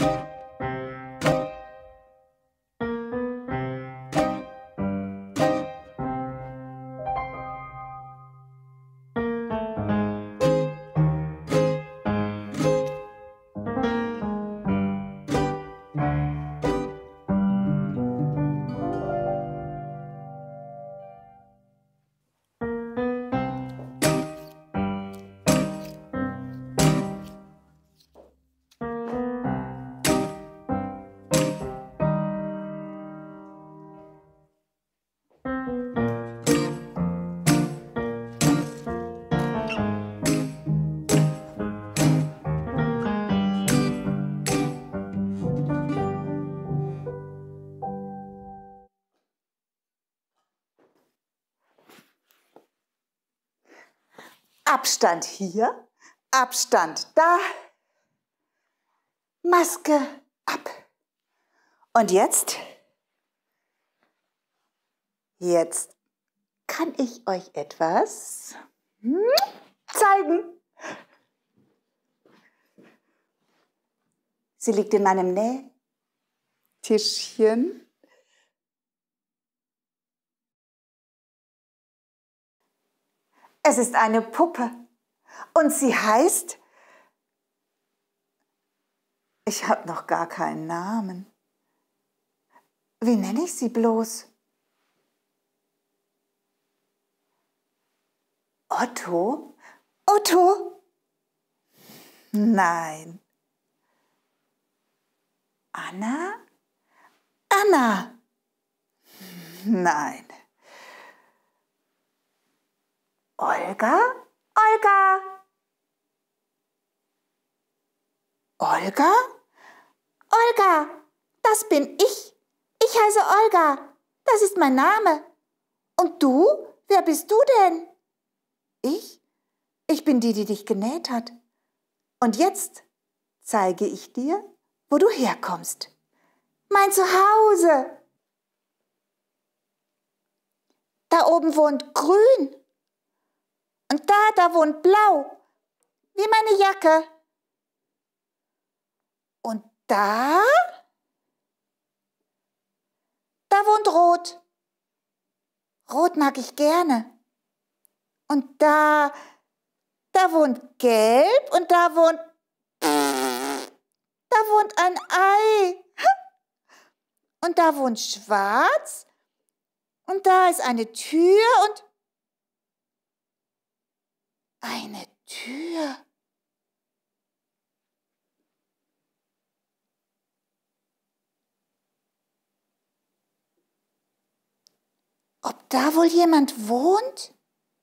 Abstand hier, Abstand da, Maske ab. Und jetzt kann ich euch etwas zeigen. Sie liegt in meinem Nähtischchen. Es ist eine Puppe und sie heißt, ich habe noch gar keinen Namen. Wie nenne ich sie bloß? Otto? Otto? Nein. Anna? Anna? Nein. Olga? Olga? Olga? Olga, das bin ich. Ich heiße Olga. Das ist mein Name. Und du? Wer bist du denn? Ich? Ich bin die, die dich genäht hat. Und jetzt zeige ich dir, wo du herkommst. Mein Zuhause. Da oben wohnt Grün. Und da wohnt Blau, wie meine Jacke. Und da wohnt Rot. Rot mag ich gerne. Und da wohnt Gelb und da wohnt ein Ei. Und da wohnt Schwarz und da ist eine Tür und eine Tür. Ob da wohl jemand wohnt?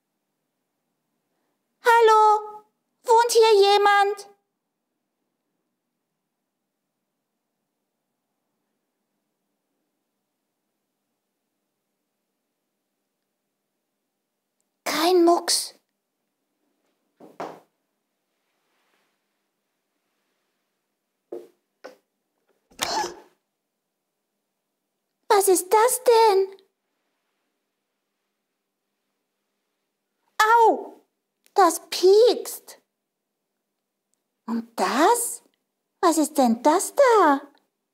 Hallo, wohnt hier jemand? Kein Mucks. Was ist das denn? Au, das piekst. Und das? Was ist denn das da?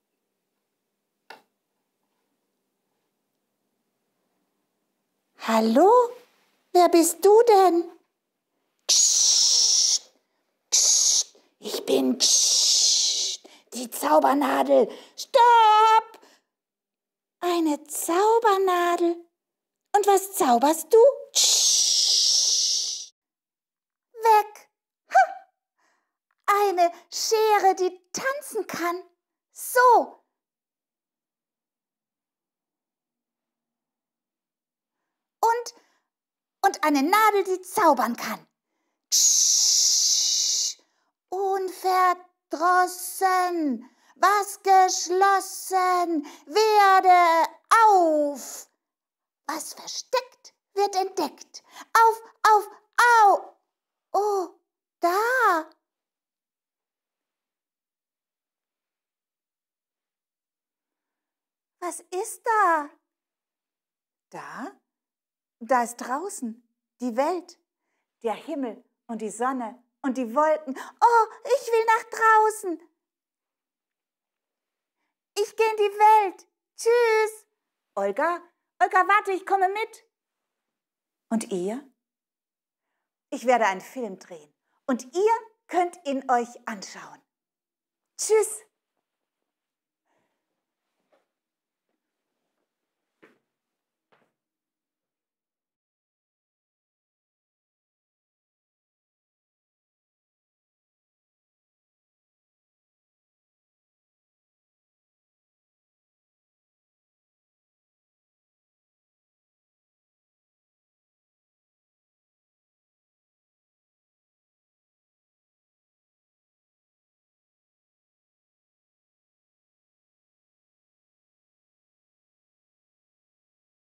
Hallo, wer bist du denn? Kssst, kssst, ich bin die Zaubernadel. Stopp! Eine Zaubernadel. Und was zauberst du? Weg. Ha. Eine Schere, die tanzen kann. So. Und eine Nadel, die zaubern kann. Unverdrossen, was geschlossen, werde auf. Was versteckt, wird entdeckt. Auf, auf, au. Oh, da. Was ist da? Da ist draußen die Welt, der Himmel und die Sonne und die Wolken. Oh, ich will nach draußen. Ich gehe in die Welt. Tschüss. Olga, warte, ich komme mit. Und ihr? Ich werde einen Film drehen und ihr könnt ihn euch anschauen. Tschüss.